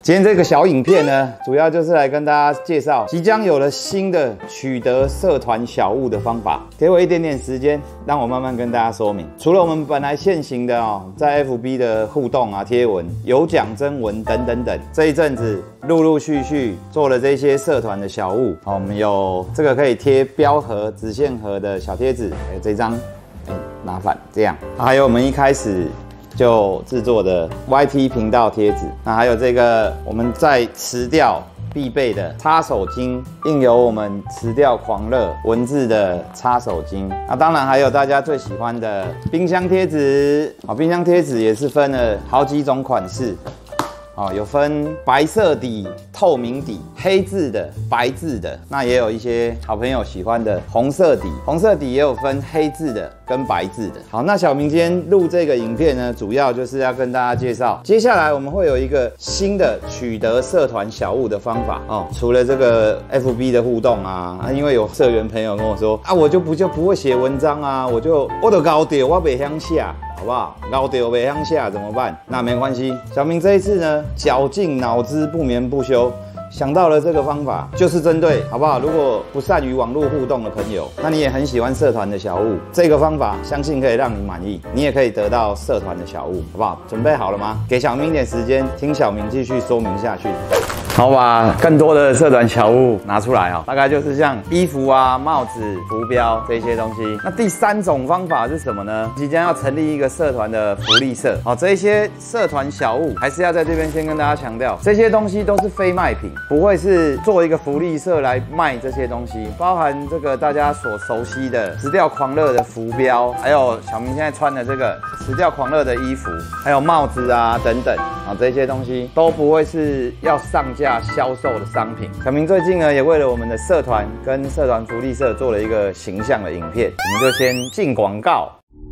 今天这个小影片呢，主要就是来跟大家介绍即将有了新的取得社团小物的方法。给我一点点时间，让我慢慢跟大家说明。除了我们本来现行的在 FB 的互动贴文、有奖征文等等等，这一阵子陆陆续续做了这些社团的小物。我们有这个可以贴标盒、直线盒的小贴纸，还有这张，拿反这样，还有我们一开始就制作的 YT 频道贴纸，那还有这个我们在辞调必备的擦手巾，印有我们辞调狂热文字的擦手巾。那当然还有大家最喜欢的冰箱贴纸，冰箱贴纸也是分了好几种款式。有分白色底、透明底、黑字的、白字的，那也有一些好朋友喜欢的红色底，红色底也有分黑字的跟白字的。好，那小明今天录这个影片呢，主要就是要跟大家介绍，接下来我们会有一个新的取得社团小物的方法除了这个 FB 的互动因为有社员朋友跟我说我就不会写文章我就搞掉，我不想写。好不好？搞丢没向下怎么办？那没关系，小明这一次呢，绞尽脑汁不眠不休，想到了这个方法，就是针对好不好？如果不善于网络互动的朋友，那你也很喜欢社团的小物，这个方法相信可以让你满意，你也可以得到社团的小物，好不好？准备好了吗？给小明一点时间，听小明继续说明下去。好，把更多的社团小物拿出来大概就是像衣服帽子、浮标这些东西。那第三种方法是什么呢？即将要成立一个社团的福利社。这些社团小物还是要在这边先跟大家强调，这些东西都是非卖品，不会是做一个福利社来卖这些东西，包含这个大家所熟悉的辞调狂热的浮标，还有小明现在穿的这个辞调狂热的衣服，还有帽子等等这些东西都不会是要上架销售的商品。小明最近呢，也为了我们的社团跟社团福利社做了一个形象的影片，我们就先进广告。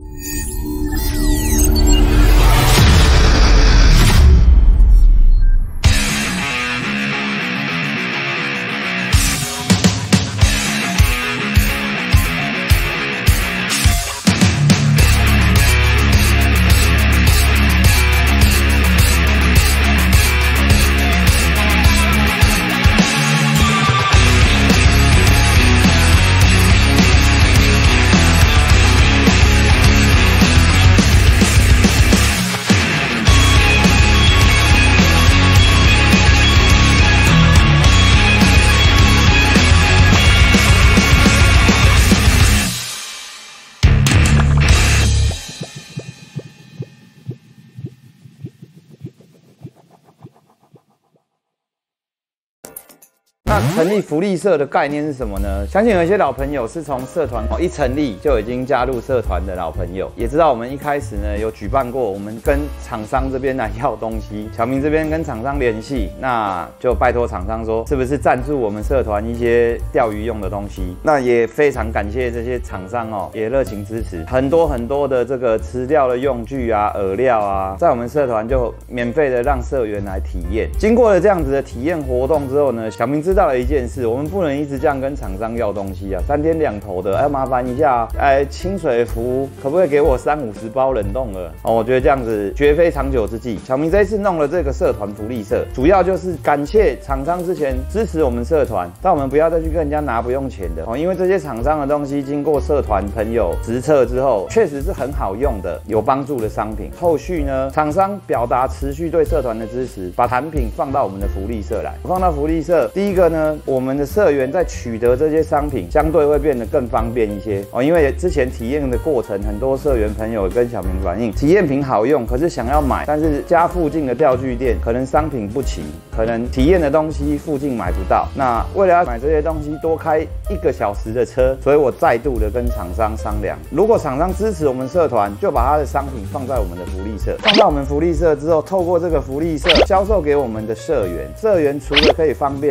那成立福利社的概念是什么呢？相信有一些老朋友是从社团一成立就已经加入社团的老朋友，也知道我们一开始呢有举办过，我们跟厂商这边来要东西，小明这边跟厂商联系，那就拜托厂商说是不是赞助我们社团一些钓鱼用的东西。那也非常感谢这些厂商也热情支持，很多的这个吃钓的用具饵料在我们社团就免费的让社员来体验。经过了这样子的体验活动之后呢，小明知道了一件事，我们不能一直这样跟厂商要东西3天2头的，要麻烦一下清水服可不可以给我30-50包冷冻的我觉得这样子绝非长久之计。小明这一次弄了这个社团福利社，主要就是感谢厂商之前支持我们社团，但我们不要再去跟人家拿不用钱的因为这些厂商的东西经过社团朋友实测之后，确实是很好用的、有帮助的商品。后续呢，厂商表达持续对社团的支持，把产品放到我们的福利社来。放到福利社，第一个呢，我们的社员在取得这些商品相对会变得更方便一些因为之前体验的过程，很多社员朋友跟小明反映，体验品好用，可是想要买，但是家附近的钓具店可能商品不齐，可能体验的东西附近买不到。那为了要买这些东西，多开1个小时的车，所以我再度的跟厂商商量，如果厂商支持我们社团，就把他的商品放在我们的福利社，放到我们福利社之后，透过这个福利社销售给我们的社员，社员除了可以方便的拿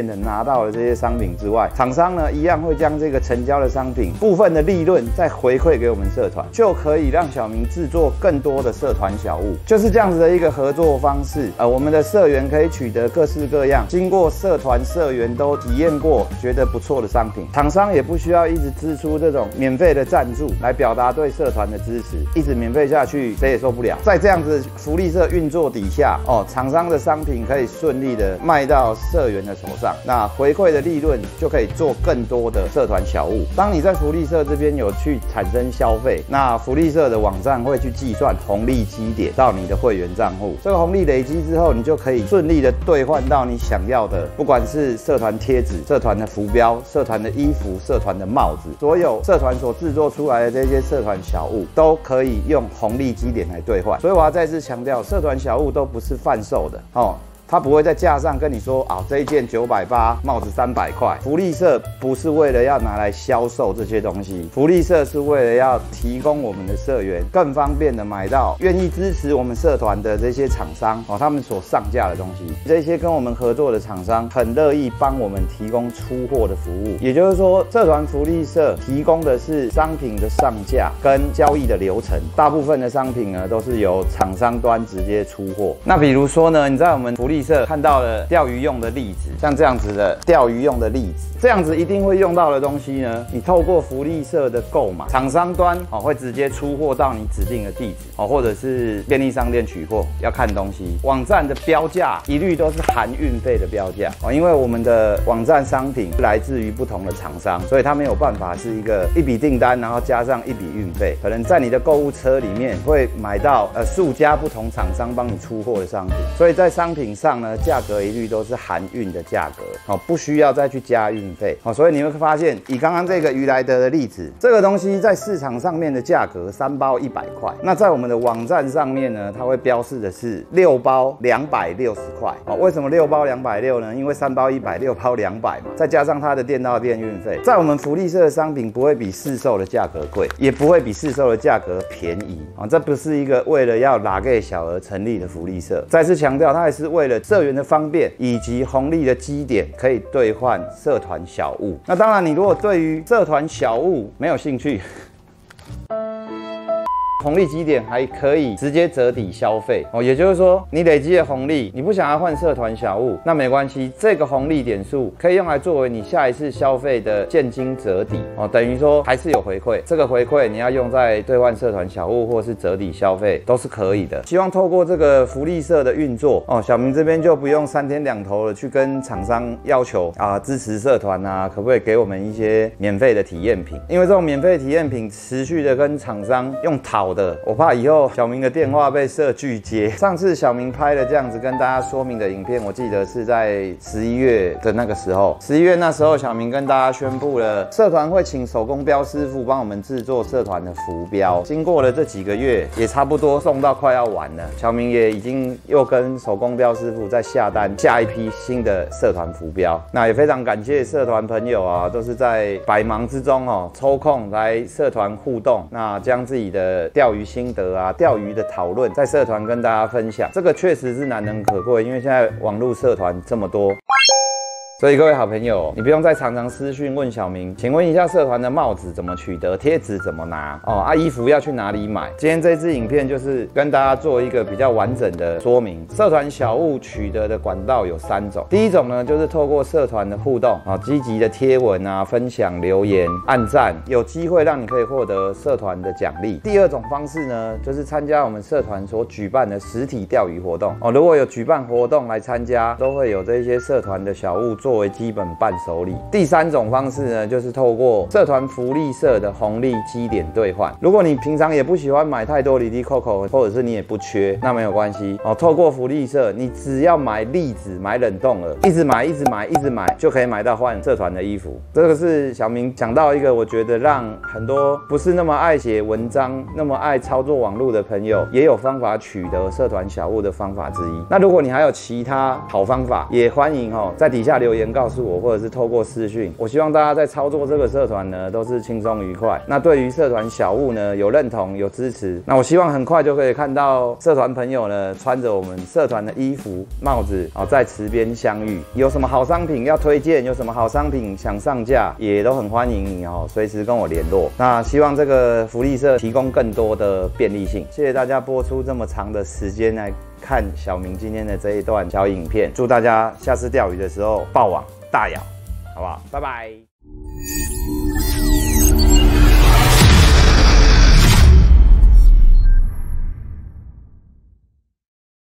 到的这些商品之外，厂商呢一样会将这个成交的商品部分的利润再回馈给我们社团，就可以让小明制作更多的社团小物，就是这样子的一个合作方式。我们的社员可以取得各式各样经过社团社员都体验过觉得不错的商品，厂商也不需要一直支出这种免费的赞助来表达对社团的支持，一直免费下去谁也受不了。在这样子福利社运作底下，厂商的商品可以顺利的卖到社员的手上，那回馈的利润就可以做更多的社团小物。当你在福利社这边有去产生消费，那福利社的网站会去计算红利积点到你的会员账户，这个红利累积之后，你就可以顺利的兑换到你想要的，不管是社团贴纸、社团的浮标、社团的衣服、社团的帽子，所有社团所制作出来的这些社团小物都可以用红利积点来兑换。所以我要再次强调，社团小物都不是贩售的哦。他不会在架上跟你说这一件980，帽子300块。福利社不是为了要拿来销售这些东西，福利社是为了要提供我们的社员更方便的买到愿意支持我们社团的这些厂商他们所上架的东西。这些跟我们合作的厂商很乐意帮我们提供出货的服务，也就是说，社团福利社提供的是商品的上架跟交易的流程，大部分的商品呢都是由厂商端直接出货。那比如说呢，你在我们福利社看到了钓鱼用的栗子，像这样子的钓鱼用的栗子，这样子一定会用到的东西呢，你透过福利社的购买，厂商端会直接出货到你指定的地址或者是便利商店取货。要看东西，网站的标价一律都是含运费的标价因为我们的网站商品来自于不同的厂商，所以它没有办法是一笔订单，然后加上一笔运费。可能在你的购物车里面会买到数家不同厂商帮你出货的商品，所以在商品上呢，价格一律都是含运的价格不需要再去加运费所以你会发现，以刚刚这个鱼来德的例子，这个东西在市场上面的价格3包100块，那在我们的网站上面呢，它会标示的是6包260块为什么6包260呢？因为3包100，6包200嘛，再加上它的店到店运费，在我们福利社的商品不会比市售的价格贵，也不会比市售的价格便宜这不是一个为了要拿给小额成立的福利社。再次强调，它也是为了社员的方便以及红利的积点可以兑换社团小物。那当然，你如果对于社团小物没有兴趣，红利积点还可以直接折抵消费也就是说，你累积的红利，你不想要换社团小物，那没关系，这个红利点数可以用来作为你下一次消费的现金折抵等于说还是有回馈。这个回馈你要用在兑换社团小物或是折抵消费都是可以的。希望透过这个福利社的运作小明这边就不用3天2头的去跟厂商要求支持社团可不可以给我们一些免费的体验品？因为这种免费体验品持续的跟厂商用讨的，我怕以后小明的电话被社拒接。上次小明拍了这样子跟大家说明的影片，我记得是在11月的那个时候，11月那时候小明跟大家宣布了，社团会请手工标师傅帮我们制作社团的浮标。经过了这几个月，也差不多送到快要完了，小明也已经又跟手工标师傅在下单下一批新的社团浮标。那也非常感谢社团朋友都是在百忙之中抽空来社团互动，那将自己的钓鱼心得钓鱼的讨论在社团跟大家分享，这个确实是难能可贵，因为现在网络社团这么多。所以各位好朋友，你不用再常常私讯问小明，请问一下社团的帽子怎么取得，贴纸怎么拿衣服要去哪里买？今天这支影片就是跟大家做一个比较完整的说明。社团小物取得的管道有3种，第一种呢就是透过社团的互动积极的贴文分享留言按赞，有机会让你可以获得社团的奖励。第二种方式呢就是参加我们社团所举办的实体钓鱼活动如果有举办活动来参加，都会有这些社团的小物作为基本伴手礼。第3种方式呢，就是透过社团福利社的红利积点兑换。如果你平常也不喜欢买太多里里扣扣，或者是你也不缺，那没有关系透过福利社，你只要买栗子、买冷冻了，一直买、一直买、一直买，就可以买到换社团的衣服。这个是小明讲到一个我觉得让很多不是那么爱写文章、那么爱操作网络的朋友，也有方法取得社团小物的方法之一。那如果你还有其他好方法，也欢迎在底下留言留言告诉我，或者是透过私讯。我希望大家在操作这个社团呢，都是轻松愉快。那对于社团小物呢，有认同、有支持。那我希望很快就可以看到社团朋友呢，穿着我们社团的衣服、帽子，在池边相遇。有什么好商品要推荐，有什么好商品想上架，也都很欢迎你随时跟我联络。那希望这个福利社提供更多的便利性。谢谢大家播出这么长的时间来看小明今天的这一段小影片。祝大家下次钓鱼的时候爆网大咬，好不好？拜拜。